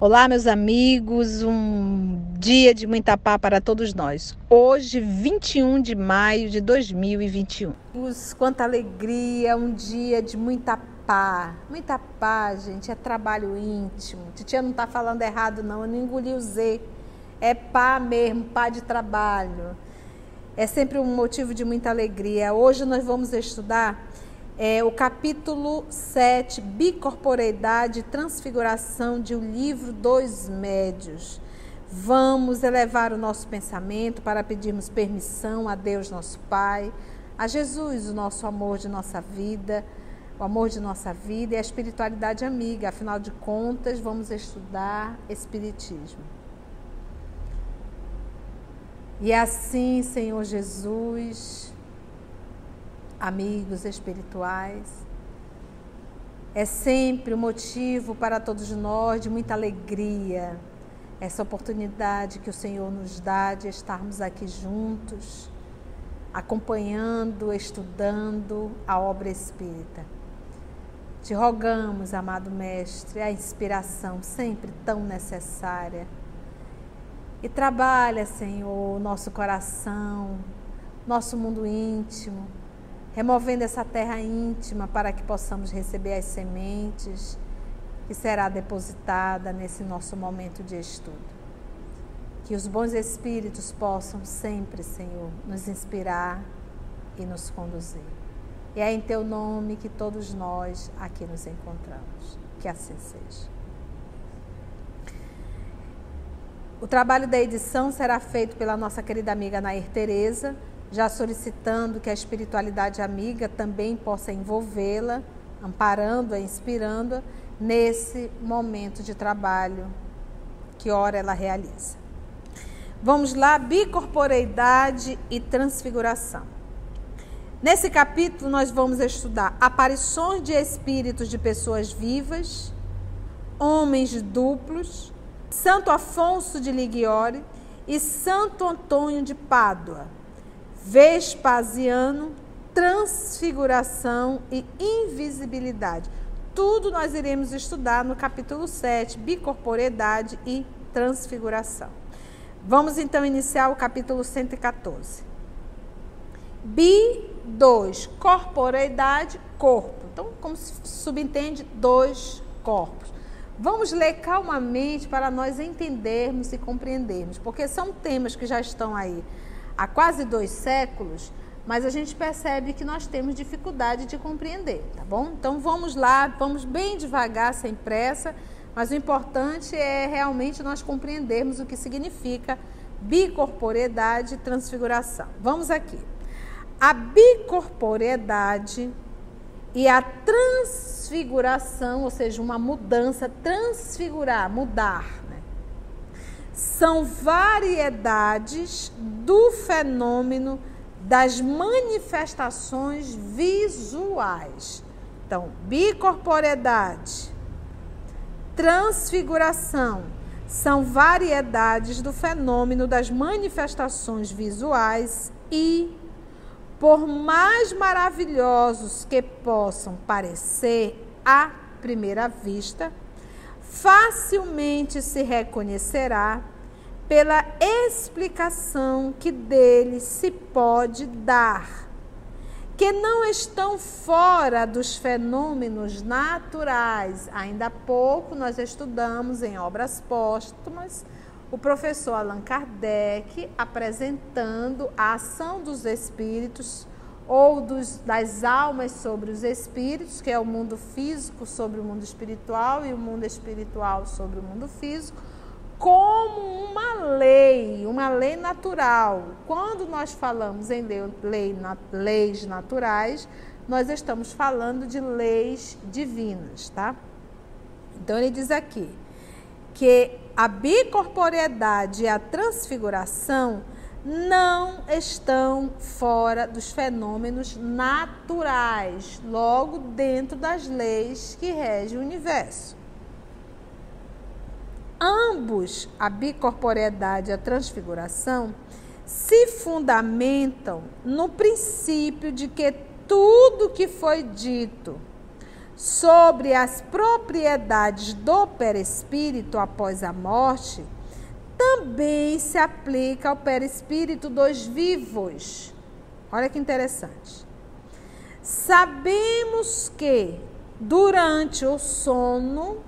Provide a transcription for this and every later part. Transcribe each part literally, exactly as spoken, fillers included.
Olá, meus amigos, um dia de muita paz para todos nós. Hoje, vinte e um de maio de dois mil e vinte e um. Quanta alegria, um dia de muita paz. Muita paz, gente, é trabalho íntimo. Titia não está falando errado, não, eu não engoli o Z. É pá mesmo, pá de trabalho. É sempre um motivo de muita alegria. Hoje nós vamos estudar É, o capítulo sete, Bicorporeidade e Transfiguração de O Livro dos Médios. Vamos elevar o nosso pensamento para pedirmos permissão a Deus nosso Pai, a Jesus, o nosso amor de nossa vida, o amor de nossa vida e a espiritualidade amiga. Afinal de contas, vamos estudar Espiritismo. E assim, Senhor Jesus, amigos espirituais, é sempre um motivo para todos nós de muita alegria, essa oportunidade que o Senhor nos dá de estarmos aqui juntos, acompanhando, estudando a obra espírita. Te rogamos, amado Mestre, a inspiração sempre tão necessária. E trabalha, Senhor, nosso coração, nosso mundo íntimo, removendo essa terra íntima para que possamos receber as sementes que será depositada nesse nosso momento de estudo. Que os bons espíritos possam sempre, Senhor, nos inspirar e nos conduzir. E é em Teu nome que todos nós aqui nos encontramos. Que assim seja. O trabalho da edição será feito pela nossa querida amiga Nair Tereza, já solicitando que a espiritualidade amiga também possa envolvê-la, amparando-a, inspirando-a nesse momento de trabalho que ora ela realiza. Vamos lá, bicorporeidade e transfiguração. Nesse capítulo nós vamos estudar aparições de espíritos de pessoas vivas, homens duplos, Santo Afonso de Liguori e Santo Antônio de Pádua, Vespasiano, transfiguração e invisibilidade. Tudo nós iremos estudar no capítulo sete, bicorporeidade e transfiguração. Vamos então iniciar o capítulo cento e catorze. Bi, dois, corporeidade, corpo. Então, como se subentende, dois corpos. Vamos ler calmamente para nós entendermos e compreendermos, porque são temas que já estão aí há quase dois séculos, mas a gente percebe que nós temos dificuldade de compreender, tá bom? Então vamos lá, vamos bem devagar, sem pressa, mas o importante é realmente nós compreendermos o que significa bicorporeidade e transfiguração. Vamos aqui. A bicorporeidade e a transfiguração, ou seja, uma mudança, transfigurar, mudar, né? São variedades do fenômeno das manifestações visuais. Então, bicorporeidade, transfiguração, são variedades do fenômeno das manifestações visuais e, por mais maravilhosos que possam parecer à primeira vista, facilmente se reconhecerá pela explicação que deles se pode dar, que não estão fora dos fenômenos naturais. Ainda há pouco nós estudamos em obras póstumas o professor Allan Kardec apresentando a ação dos espíritos ou dos, das almas sobre os espíritos, que é o mundo físico sobre o mundo espiritual e o mundo espiritual sobre o mundo físico, como uma lei, uma lei natural. Quando nós falamos em lei, lei, leis naturais, nós estamos falando de leis divinas, tá? Então ele diz aqui que a bicorporeidade e a transfiguração não estão fora dos fenômenos naturais, logo dentro das leis que regem o universo. Ambos, a bicorporeidade e a transfiguração, se fundamentam no princípio de que tudo que foi dito sobre as propriedades do perispírito após a morte, também se aplica ao perispírito dos vivos. Olha que interessante. Sabemos que durante o sono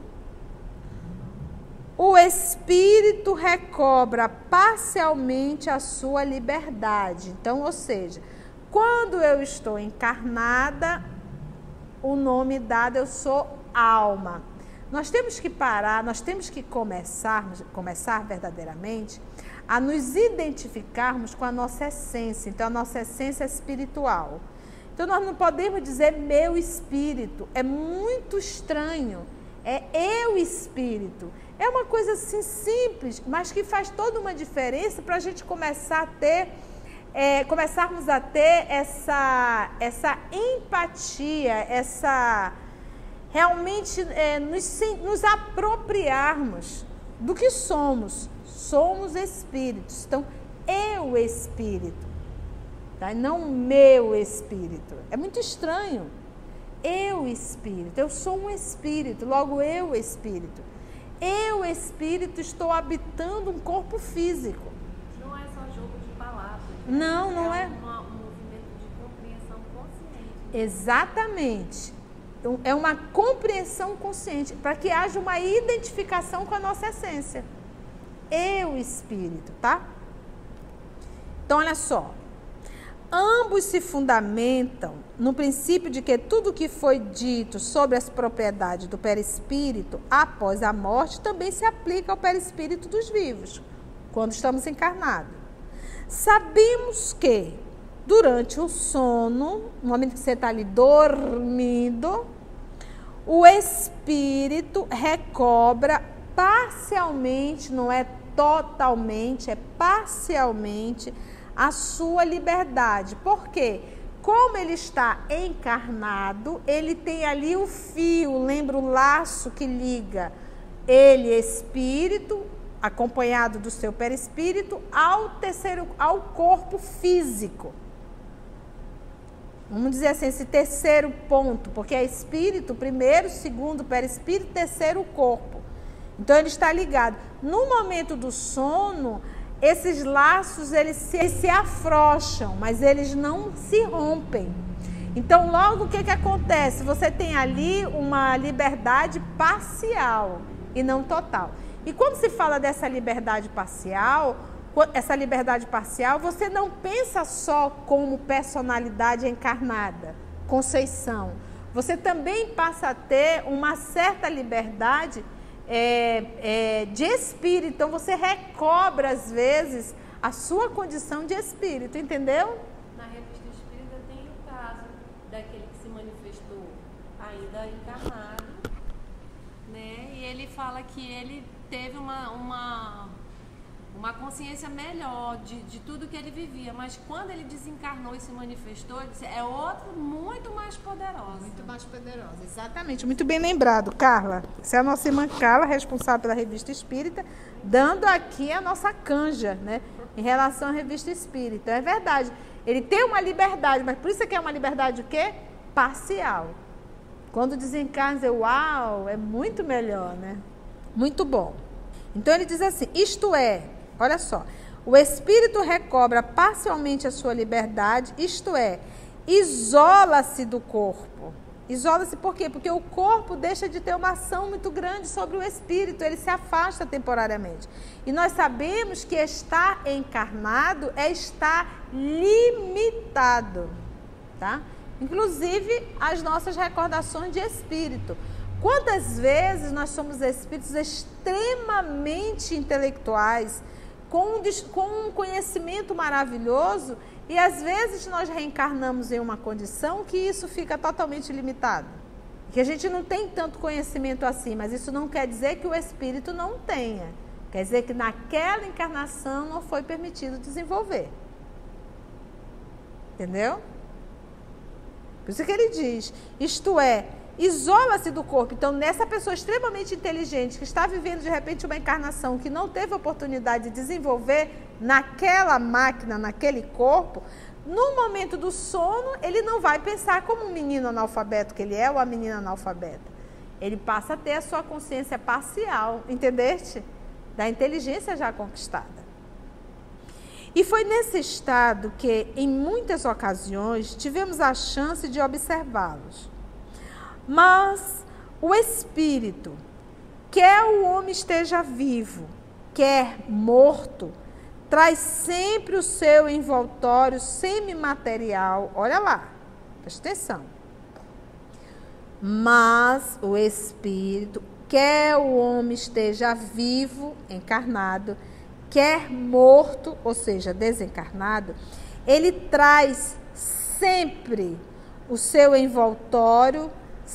o espírito recobra parcialmente a sua liberdade. Então, ou seja, quando eu estou encarnada, o nome dado eu sou alma. Nós temos que parar, nós temos que começar, começar verdadeiramente a nos identificarmos com a nossa essência. Então, a nossa essência é espiritual. Então, nós não podemos dizer meu espírito. É muito estranho. É eu espírito. É uma coisa assim simples, mas que faz toda uma diferença para a gente começar a ter, é, começarmos a ter essa, essa empatia, essa realmente é, nos, nos apropriarmos do que somos. Somos espíritos. Então, eu espírito, tá? Não meu espírito. É muito estranho. Eu espírito, eu sou um espírito, logo eu espírito. Eu espírito estou habitando um corpo físico. Não é só jogo de palavras. Não, não é. É uma, um movimento de compreensão consciente. Exatamente. É uma compreensão consciente, para que haja uma identificação com a nossa essência. Eu espírito, tá? Então, olha só. Ambos se fundamentam no princípio de que tudo que foi dito sobre as propriedades do perispírito após a morte também se aplica ao perispírito dos vivos, quando estamos encarnados. Sabemos que durante o sono, no momento que você está ali dormindo, o espírito recobra parcialmente, não é totalmente, é parcialmente, a sua liberdade. Por quê? Como ele está encarnado, ele tem ali o fio, lembra o laço que liga ele, espírito, acompanhado do seu perispírito, ao terceiro, ao corpo físico. Vamos dizer assim, esse terceiro ponto, porque é espírito, primeiro, segundo, perispírito, terceiro, o corpo. Então, ele está ligado. No momento do sono, esses laços, eles se, eles se afrouxam, mas eles não se rompem. Então, logo, o que, que acontece? Você tem ali uma liberdade parcial e não total. E quando se fala dessa liberdade parcial, essa liberdade parcial, você não pensa só como personalidade encarnada, Conceição. Você também passa a ter uma certa liberdade é, é, de espírito. Então, você recobra, às vezes, a sua condição de espírito, entendeu? Na Revista Espírita tem o caso daquele que se manifestou ainda encarnado, né? E ele fala que ele teve uma... uma uma consciência melhor de, de tudo que ele vivia, mas quando ele desencarnou e se manifestou, ele disse, é outra muito mais poderosa. Muito mais poderosa, exatamente. Muito bem lembrado, Carla. Essa é a nossa irmã Carla, responsável pela Revista Espírita, dando aqui a nossa canja, né, em relação à Revista Espírita. É verdade, ele tem uma liberdade, mas por isso que é uma liberdade o quê? Parcial. Quando desencarna, diz, uau, é muito melhor, né? Muito bom. Então ele diz assim, isto é, olha só, o espírito recobra parcialmente a sua liberdade, isto é, isola-se do corpo. Isola-se por quê? Porque o corpo deixa de ter uma ação muito grande sobre o espírito, ele se afasta temporariamente. E nós sabemos que estar encarnado é estar limitado, tá? Inclusive as nossas recordações de espírito. Quantas vezes nós somos espíritos extremamente intelectuais, com um, com um conhecimento maravilhoso, e às vezes nós reencarnamos em uma condição que isso fica totalmente limitado. Que a gente não tem tanto conhecimento assim, mas isso não quer dizer que o espírito não tenha. Quer dizer que naquela encarnação não foi permitido desenvolver. Entendeu? Por isso que ele diz, isto é, isola-se do corpo. Então, nessa pessoa extremamente inteligente, que está vivendo de repente uma encarnação que não teve oportunidade de desenvolver naquela máquina, naquele corpo, No momento do sono, ele não vai pensar como um menino analfabeto que ele é ou a menina analfabeta. Ele passa a ter a sua consciência parcial, entendeste? Da inteligência já conquistada. E foi nesse estado que, em muitas ocasiões, tivemos a chance de observá-los. Mas o espírito, quer o homem esteja vivo, quer morto, traz sempre o seu envoltório semimaterial. Olha lá, presta atenção. Mas o espírito, quer o homem esteja vivo, encarnado, quer morto, ou seja, desencarnado, ele traz sempre o seu envoltório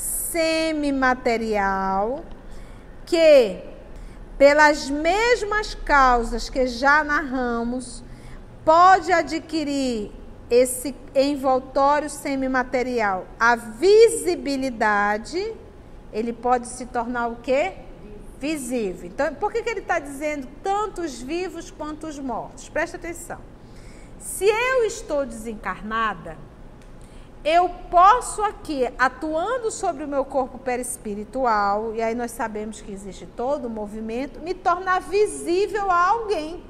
semimaterial, que, pelas mesmas causas que já narramos, pode adquirir esse envoltório semimaterial a visibilidade, ele pode se tornar o quê? Visível. Então, por que que ele está dizendo tanto os vivos quanto os mortos? Presta atenção. Se eu estou desencarnada, eu posso aqui, atuando sobre o meu corpo perispiritual, e aí nós sabemos que existe todo o movimento, me tornar visível a alguém.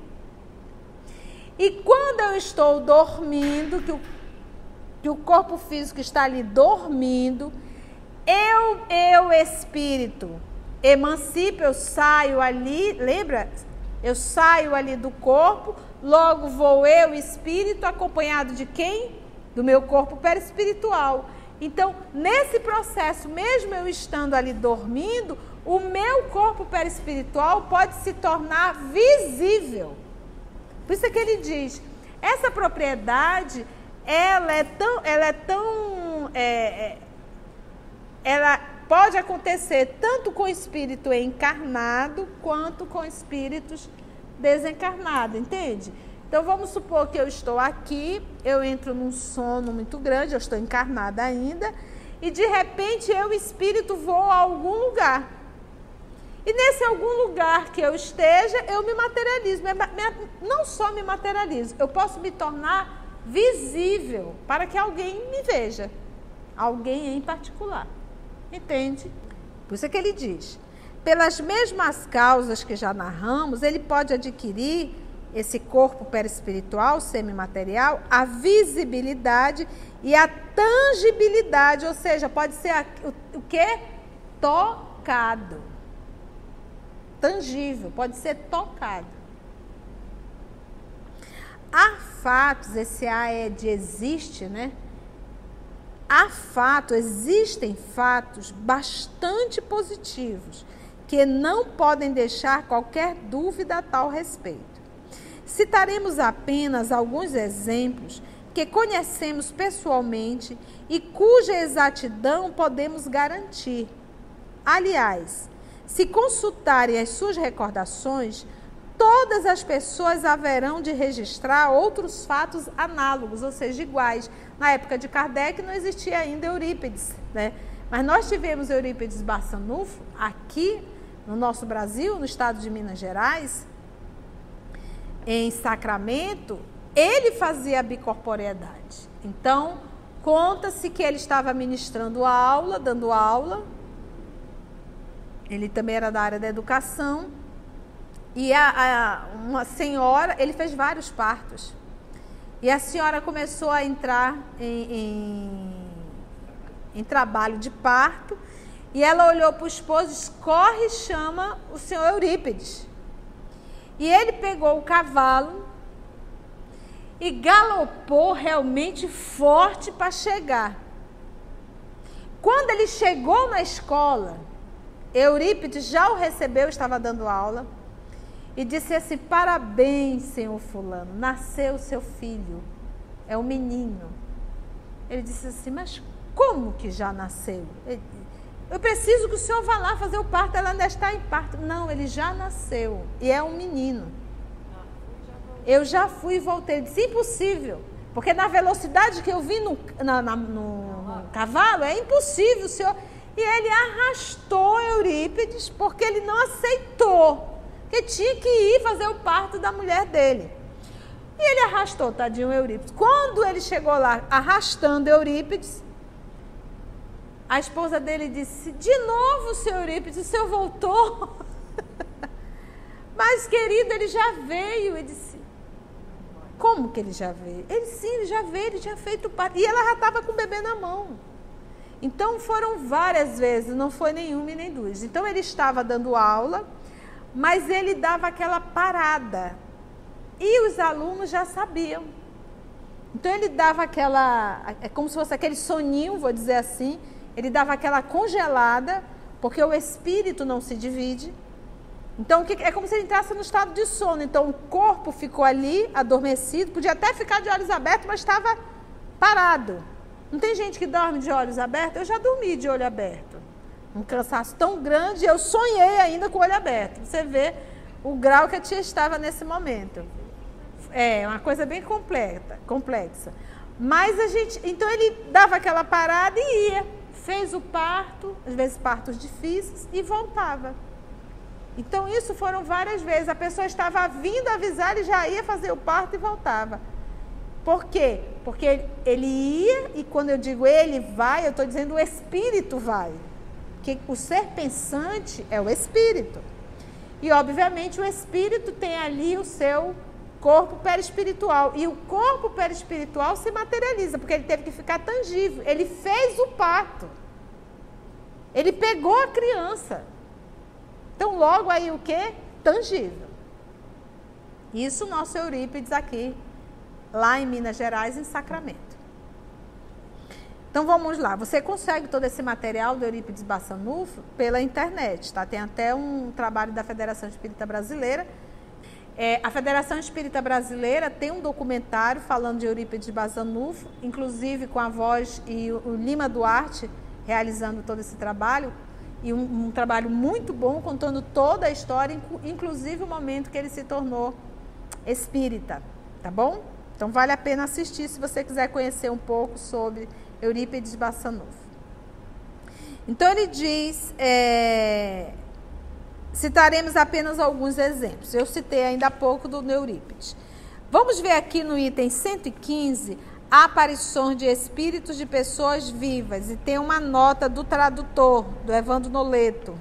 E quando eu estou dormindo, que o, que o corpo físico está ali dormindo, eu, eu espírito, emancipo, eu saio ali, lembra? Eu saio ali do corpo, logo vou eu, espírito, acompanhado de quem? Do meu corpo perispiritual. Então, nesse processo, mesmo eu estando ali dormindo, o meu corpo perispiritual pode se tornar visível. Por isso é que ele diz, essa propriedade, ela é tão, ela é tão, é, ela pode acontecer tanto com espírito encarnado, quanto com espíritos desencarnados, entende? Então, vamos supor que eu estou aqui, eu entro num sono muito grande, eu estou encarnada ainda, e de repente eu, espírito, vou a algum lugar. E nesse algum lugar que eu esteja, eu me materializo. Não só me materializo, eu posso me tornar visível para que alguém me veja. Alguém em particular. Entende? Por isso é que ele diz, pelas mesmas causas que já narramos, ele pode adquirir esse corpo perispiritual, semimaterial, a visibilidade e a tangibilidade, ou seja, pode ser a, o, o quê? Tocado. Tangível, pode ser tocado. Há fatos, esse A é de existe, né? Há fatos, existem fatos bastante positivos, que não podem deixar qualquer dúvida a tal respeito. Citaremos apenas alguns exemplos que conhecemos pessoalmente e cuja exatidão podemos garantir. Aliás, se consultarem as suas recordações, todas as pessoas haverão de registrar outros fatos análogos, ou seja, iguais. Na época de Kardec não existia ainda Eurípides, né? Mas nós tivemos Eurípides Barçanufo aqui no nosso Brasil, no estado de Minas Gerais, em Sacramento, ele fazia a bicorporeidade. Então, conta-se que ele estava ministrando aula, dando aula. Ele também era da área da educação. E a, a, uma senhora, ele fez vários partos. E a senhora começou a entrar em, em, em trabalho de parto. E ela olhou para o esposo, disse, corre e chama o senhor Eurípides. E ele pegou o cavalo e galopou realmente forte para chegar. Quando ele chegou na escola, Eurípides já o recebeu, estava dando aula, e disse assim, parabéns, senhor fulano, nasceu seu filho, é um menino. Ele disse assim, mas como que já nasceu? Ele, eu preciso que o senhor vá lá fazer o parto, ela ainda está em parto. Não, ele já nasceu e é um menino. Eu já fui e voltei. Ele disse, impossível, porque na velocidade que eu vi no, na, na, no, no cavalo, é impossível, o senhor... E ele arrastou Eurípides, porque ele não aceitou, que tinha que ir fazer o parto da mulher dele. E ele arrastou, tadinho, Eurípides. Quando ele chegou lá, arrastando Eurípides, a esposa dele disse, de novo, seu Eurípides, o senhor voltou? Mas, querido, ele já veio. Ele disse, como que ele já veio? Ele, sim, ele já veio, ele tinha feito o parto. E ela já estava com o bebê na mão. Então, foram várias vezes, não foi nenhuma e nem duas. Então, ele estava dando aula, mas ele dava aquela parada. E os alunos já sabiam. Então, ele dava aquela, é como se fosse aquele soninho, vou dizer assim, ele dava aquela congelada, porque o espírito não se divide. Então, é como se ele entrasse no estado de sono. Então, o corpo ficou ali, adormecido, podia até ficar de olhos abertos, mas estava parado. Não tem gente que dorme de olhos abertos? Eu já dormi de olho aberto. Um cansaço tão grande, eu sonhei ainda com o olho aberto. Você vê o grau que a tia estava nesse momento. É, uma coisa bem completa, complexa. Mas a gente, então ele dava aquela parada e ia. Fez o parto, às vezes partos difíceis, e voltava. Então isso foram várias vezes. A pessoa estava vindo avisar, ele já ia fazer o parto e voltava. Por quê? Porque ele ia, e quando eu digo ele vai, eu estou dizendo o espírito vai. Porque o ser pensante é o espírito. E obviamente o espírito tem ali o seu corpo perispiritual. E o corpo perispiritual se materializa, porque ele teve que ficar tangível. Ele fez o parto. Ele pegou a criança. Então, logo aí o quê? Tangível. Isso nosso Eurípides aqui, lá em Minas Gerais, em Sacramento. Então, vamos lá. Você consegue todo esse material do Eurípides Bassanufo pela internet, tá? Tem até um trabalho da Federação Espírita Brasileira. É, a Federação Espírita Brasileira tem um documentário falando de Eurípides Bassanufo, inclusive com a voz e o Lima Duarte realizando todo esse trabalho, e um, um trabalho muito bom, contando toda a história, inclusive o momento que ele se tornou espírita, tá bom? Então vale a pena assistir se você quiser conhecer um pouco sobre Eurípides Bassanufo. Então ele diz, é, citaremos apenas alguns exemplos. Eu citei ainda há pouco do Eurípides. Vamos ver aqui no item cento e quinze, aparições de espíritos de pessoas vivas, e tem uma nota do tradutor, do Evandro Noleto.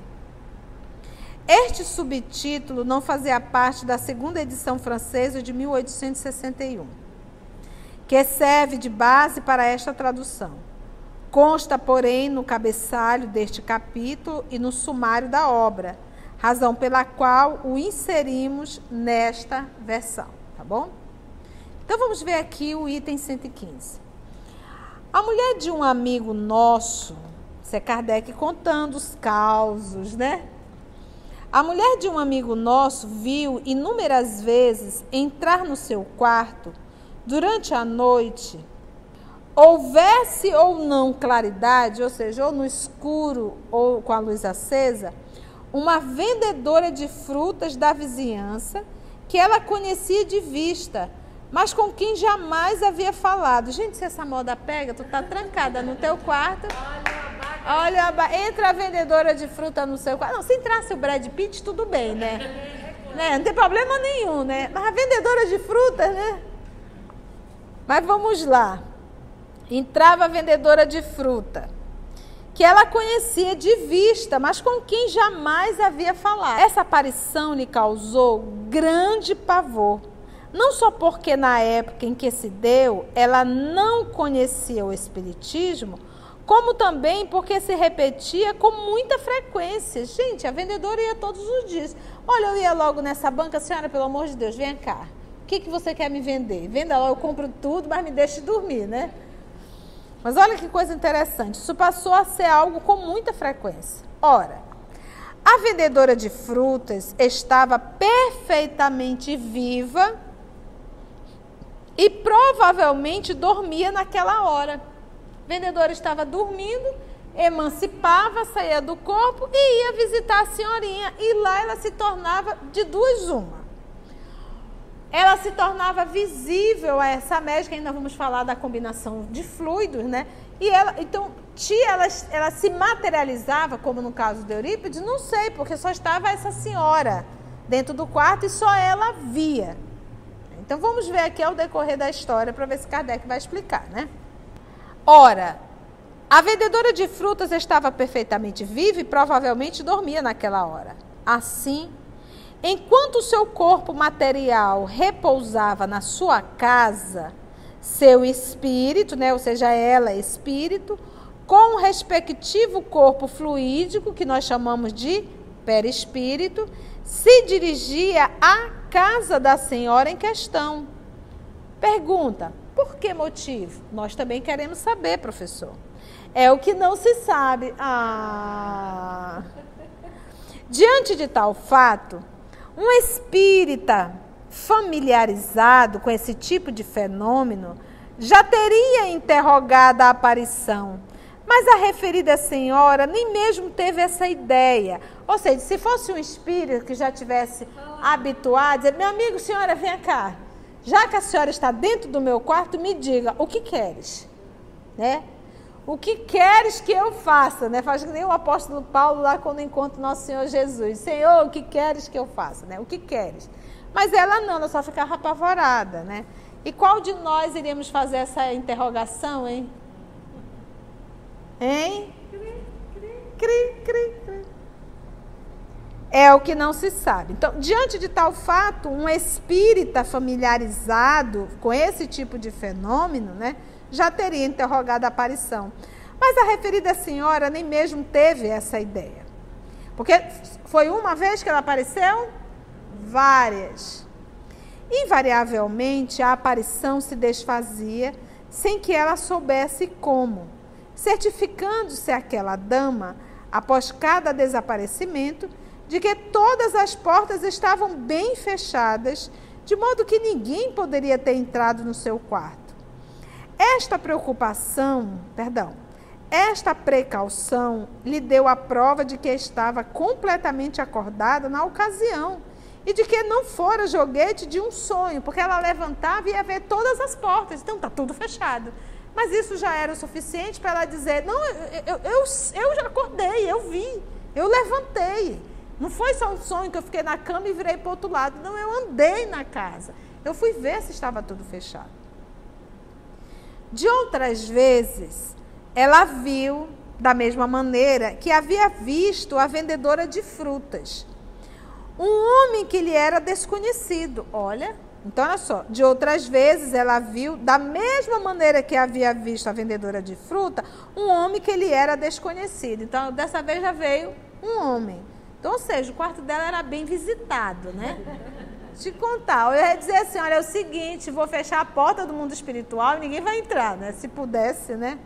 Este subtítulo não fazia parte da segunda edição francesa de mil oitocentos e sessenta e um, que serve de base para esta tradução. Consta, porém, no cabeçalho deste capítulo e no sumário da obra, razão pela qual o inserimos nesta versão, tá bom? Então, vamos ver aqui o item cento e quinze. A mulher de um amigo nosso, isso é Kardec contando os causos, né? A mulher de um amigo nosso viu inúmeras vezes entrar no seu quarto, durante a noite, houvesse ou não claridade, ou seja, ou no escuro ou com a luz acesa, uma vendedora de frutas da vizinhança que ela conhecia de vista, mas com quem jamais havia falado. Gente, se essa moda pega, tu tá trancada no teu quarto. Olha, entra a vendedora de fruta no seu quarto. Não, se entrasse o Brad Pitt, tudo bem, né? né? Não tem problema nenhum, né? Mas a vendedora de frutas, né? Mas vamos lá. Entrava a vendedora de fruta, que ela conhecia de vista, mas com quem jamais havia falado. Essa aparição lhe causou grande pavor. Não só porque na época em que se deu, ela não conhecia o espiritismo, como também porque se repetia com muita frequência. Gente, a vendedora ia todos os dias. Olha, eu ia logo nessa banca, senhora, pelo amor de Deus, vem cá. O que, que você quer me vender? Venda lá, eu compro tudo, mas me deixe dormir, né? Mas olha que coisa interessante, isso passou a ser algo com muita frequência. Ora, a vendedora de frutas estava perfeitamente viva e provavelmente dormia naquela hora. A vendedora estava dormindo, emancipava, saía do corpo e ia visitar a senhorinha. E lá ela se tornava de duas uma. Ela se tornava visível a essa médica, ainda vamos falar da combinação de fluidos, né? E ela, então, tia, ela, ela se materializava, como no caso de Eurípides, não sei, porque só estava essa senhora dentro do quarto e só ela via. Então, vamos ver aqui ao decorrer da história para ver se Kardec vai explicar, né? Ora, a vendedora de frutas estava perfeitamente viva e provavelmente dormia naquela hora. Assim, enquanto o seu corpo material repousava na sua casa, seu espírito, né, ou seja, ela, espírito, com o respectivo corpo fluídico, que nós chamamos de perispírito, se dirigia à casa da senhora em questão. Pergunta, por que motivo? Nós também queremos saber, professor. É o que não se sabe. Ah. Diante de tal fato, um espírita familiarizado com esse tipo de fenômeno já teria interrogado a aparição, mas a referida senhora nem mesmo teve essa ideia. Ou seja, se fosse um espírito que já tivesse habituado, dizer, meu amigo, senhora, vem cá, já que a senhora está dentro do meu quarto, me diga, o que queres? Né? O que queres que eu faça? Né? Faz que nem o apóstolo Paulo lá quando encontra o nosso Senhor Jesus. Senhor, o que queres que eu faça? Né? O que queres? Mas ela não, ela só ficava apavorada. Né? E qual de nós iríamos fazer essa interrogação, hein? Hein? Cri, cri, cri. É o que não se sabe. Então, diante de tal fato, um espírita familiarizado com esse tipo de fenômeno, né, já teria interrogado a aparição. Mas a referida senhora nem mesmo teve essa ideia. Porque foi uma vez que ela apareceu? Várias. Invariavelmente, a aparição se desfazia sem que ela soubesse como, certificando-se aquela dama, após cada desaparecimento, de que todas as portas estavam bem fechadas, de modo que ninguém poderia ter entrado no seu quarto. Esta preocupação, perdão, esta precaução lhe deu a prova de que estava completamente acordada na ocasião e de que não fora joguete de um sonho, porque ela levantava e ia ver todas as portas, então está tudo fechado. Mas isso já era o suficiente para ela dizer, não, eu, eu, eu já acordei, eu vi, eu levantei. Não foi só um sonho que eu fiquei na cama e virei para o outro lado. Não, eu andei na casa. Eu fui ver se estava tudo fechado. De outras vezes, ela viu, da mesma maneira, que havia visto a vendedora de frutas. Um homem que lhe era desconhecido. Olha, então olha só. De outras vezes, ela viu, da mesma maneira que havia visto a vendedora de fruta, um homem que lhe era desconhecido. Então, dessa vez já veio um homem. Então, ou seja, o quarto dela era bem visitado, né? Te contar, eu ia dizer assim, olha, é o seguinte, vou fechar a porta do mundo espiritual e ninguém vai entrar, né? Se pudesse, né?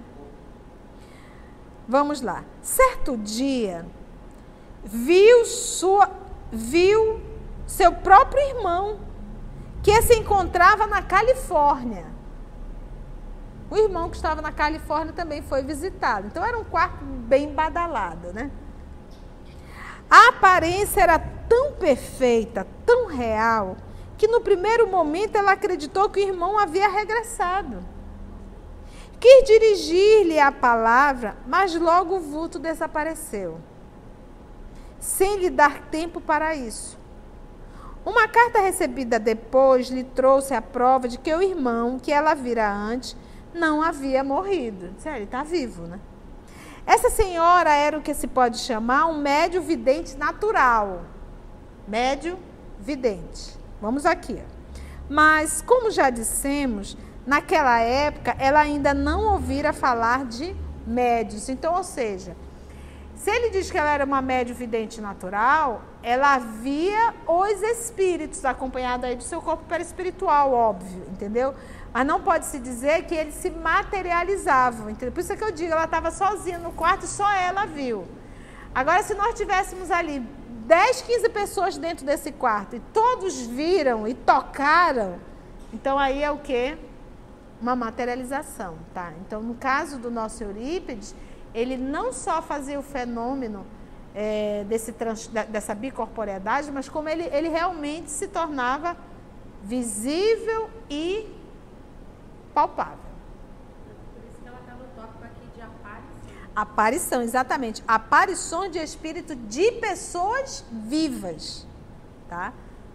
Vamos lá. Certo dia, viu, sua, viu seu próprio irmão, que se encontrava na Califórnia. O irmão que estava na Califórnia também foi visitado. Então, era um quarto bem badalado, né? A aparência era tão perfeita, tão real, que no primeiro momento ela acreditou que o irmão havia regressado. Quis dirigir-lhe a palavra, mas logo o vulto desapareceu, sem lhe dar tempo para isso. Uma carta recebida depois lhe trouxe a prova de que o irmão, que ela vira antes, não havia morrido. Disse, ele está vivo, né? Essa senhora era o que se pode chamar um médio vidente natural. Médio vidente. Vamos aqui. Mas, como já dissemos, naquela época ela ainda não ouvira falar de médios. Então, ou seja, se ele diz que ela era uma médio vidente natural, ela via os espíritos, acompanhada aí do seu corpo perispiritual, óbvio, entendeu? Mas não pode se dizer que eles se materializavam, entendeu? Por isso é que eu digo, ela estava sozinha no quarto e só ela viu. Agora, se nós tivéssemos ali dez, quinze pessoas dentro desse quarto e todos viram e tocaram, então aí é o quê? Uma materialização, tá? Então, no caso do nosso Eurípides, ele não só fazia o fenômeno é, desse trans, dessa bicorporeidade, mas como ele, ele realmente se tornava visível e palpável. Por isso que ela está no tópico aqui de aparição. Aparição, exatamente. Aparições de espírito de pessoas vivas, tá?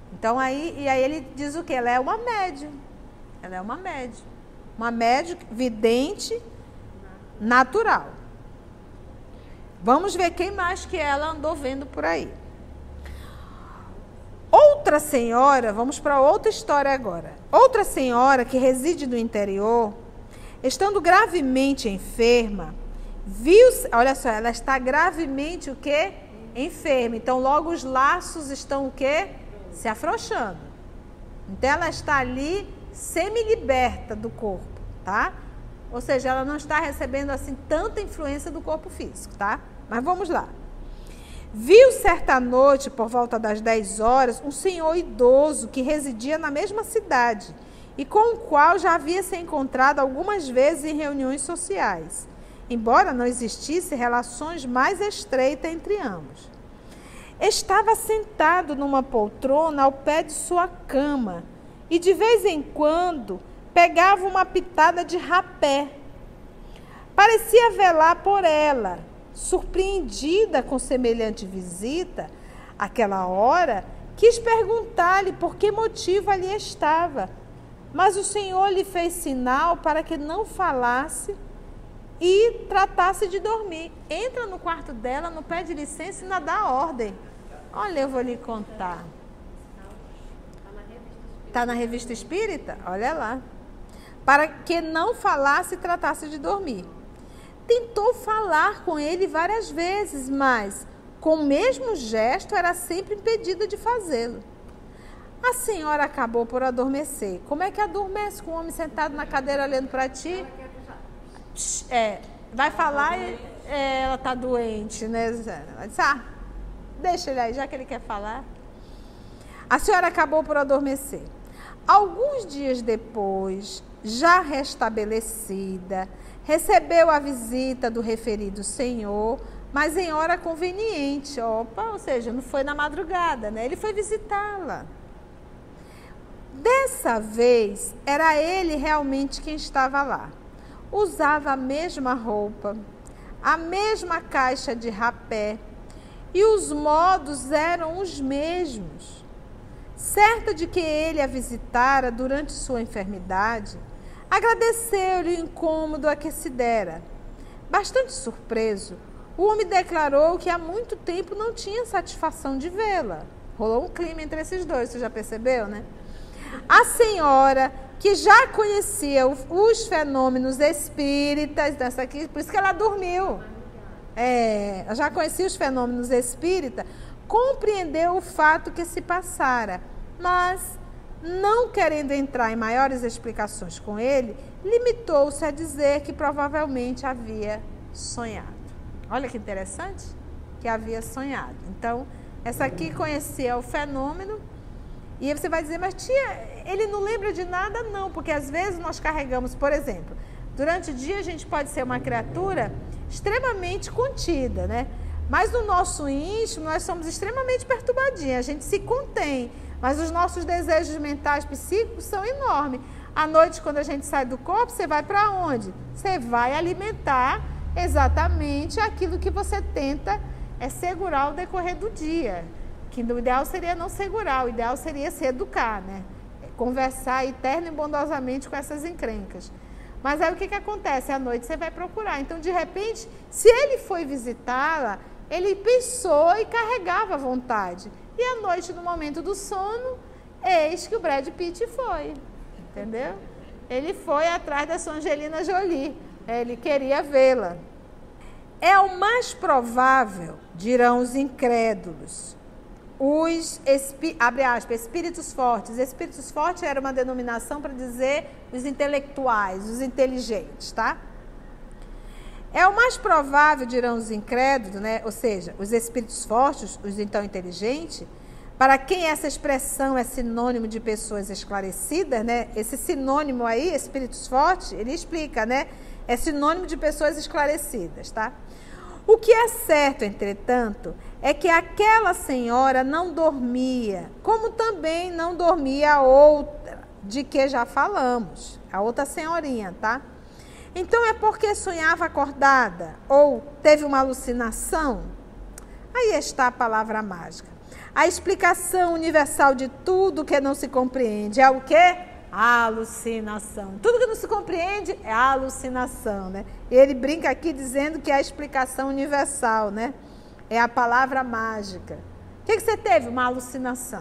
Então, aí, e aí ele diz o quê? Ela é uma médium. Ela é uma médium. Uma médium vidente natural. Vamos ver quem mais que ela andou vendo por aí. Outra senhora, vamos para outra história agora. Outra senhora que reside no interior, estando gravemente enferma, viu, olha só, ela está gravemente o quê? Enferma. Então, logo os laços estão o quê? Se afrouxando. Então, ela está ali semi-liberta do corpo, tá? Ou seja, ela não está recebendo assim tanta influência do corpo físico, tá? Mas vamos lá. Viu certa noite, por volta das dez horas, um senhor idoso que residia na mesma cidade e com o qual já havia se encontrado algumas vezes em reuniões sociais, embora não existisse relações mais estreitas entre ambos. Estava sentado numa poltrona ao pé de sua cama e de vez em quando pegava uma pitada de rapé. Parecia velar por ela. Surpreendida com semelhante visita, àquela hora, quis perguntar-lhe por que motivo ali estava, mas o Senhor lhe fez sinal para que não falasse e tratasse de dormir. Entra no quarto dela, não pede licença e não dá ordem. Olha, eu vou lhe contar. Está na Revista Espírita? Olha lá. Para que não falasse e tratasse de dormir. Tentou falar com ele várias vezes, mas, com o mesmo gesto, era sempre impedida de fazê-lo. A senhora acabou por adormecer. Como é que adormece com um homem sentado na cadeira olhando para ti? É, vai falar e é, ela está doente, né? Ela disse, ah, deixa ele aí, já que ele quer falar. A senhora acabou por adormecer. Alguns dias depois, já restabelecida, recebeu a visita do referido senhor, mas em hora conveniente. Opa, ou seja, não foi na madrugada, né? Ele foi visitá-la. Dessa vez, era ele realmente quem estava lá. Usava a mesma roupa, a mesma caixa de rapé, e os modos eram os mesmos. Certa de que ele a visitara durante sua enfermidade, agradeceu-lhe o incômodo a que se dera. Bastante surpreso, o homem declarou que há muito tempo não tinha satisfação de vê-la. Rolou um clima entre esses dois, você já percebeu, né? A senhora, que já conhecia os fenômenos espíritas, dessa aqui, por isso que ela dormiu, é, já conhecia os fenômenos espíritas, compreendeu o fato que se passara, mas, não querendo entrar em maiores explicações com ele, limitou-se a dizer que provavelmente havia sonhado. Olha que interessante, que havia sonhado. Então, essa aqui conhecia o fenômeno, e aí você vai dizer, mas tia, ele não lembra de nada? Não, porque às vezes nós carregamos, por exemplo, durante o dia a gente pode ser uma criatura extremamente contida, né? Mas no nosso íntimo nós somos extremamente perturbadinhos, a gente se contém, mas os nossos desejos mentais psíquicos são enormes. À noite, quando a gente sai do corpo, você vai para onde? Você vai alimentar exatamente aquilo que você tenta é segurar ao decorrer do dia. Que o ideal seria não segurar, o ideal seria se educar, né? Conversar eterno e bondosamente com essas encrencas. Mas aí o que, que acontece? À noite você vai procurar. Então, de repente, se ele foi visitá-la, ele pensou e carregava a vontade. E à noite, no momento do sono, eis que o Brad Pitt foi. Entendeu? Ele foi atrás da sua Angelina Jolie. Ele queria vê-la. É o mais provável, dirão os incrédulos. Os, abre aspas, espíritos fortes. Espíritos fortes era uma denominação para dizer os intelectuais, os inteligentes, tá? É o mais provável, dirão os incrédulos, né? Ou seja, os espíritos fortes, os então inteligentes, para quem essa expressão é sinônimo de pessoas esclarecidas, né? Esse sinônimo aí, espíritos fortes, ele explica, né? É sinônimo de pessoas esclarecidas, tá? O que é certo, entretanto, é que aquela senhora não dormia, como também não dormia a outra, de que já falamos, a outra senhorinha, tá? Então é porque sonhava acordada ou teve uma alucinação? Aí está a palavra mágica. A explicação universal de tudo que não se compreende é o quê? A alucinação. Tudo que não se compreende é alucinação, né? Ele brinca aqui dizendo que é a explicação universal, né? É a palavra mágica. O que, que você teve? Uma alucinação.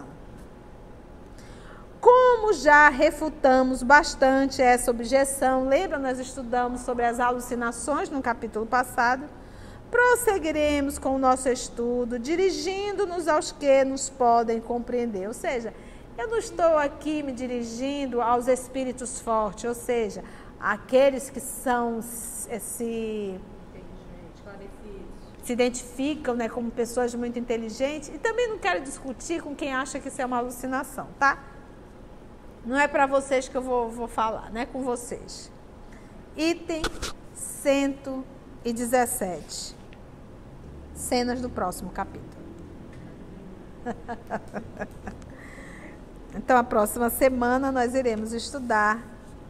Como já refutamos bastante essa objeção, lembra, nós estudamos sobre as alucinações no capítulo passado, prosseguiremos com o nosso estudo, dirigindo-nos aos que nos podem compreender. Ou seja, eu não estou aqui me dirigindo aos espíritos fortes, ou seja, aqueles que são se, se identificam, né, como pessoas muito inteligentes, e também não quero discutir com quem acha que isso é uma alucinação, tá? Não é para vocês que eu vou, vou falar, não é com vocês. Item cento e dezessete. Cenas do próximo capítulo. Então, a próxima semana nós iremos estudar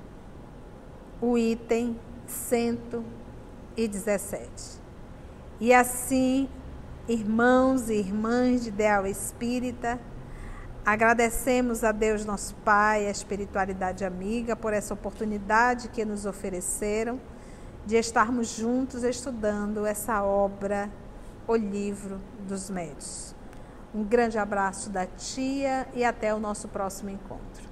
o item cento e dezessete. E assim, irmãos e irmãs de Ideal Espírita, agradecemos a Deus nosso Pai, a espiritualidade amiga, por essa oportunidade que nos ofereceram de estarmos juntos estudando essa obra, o Livro dos Médiuns. Um grande abraço da tia e até o nosso próximo encontro.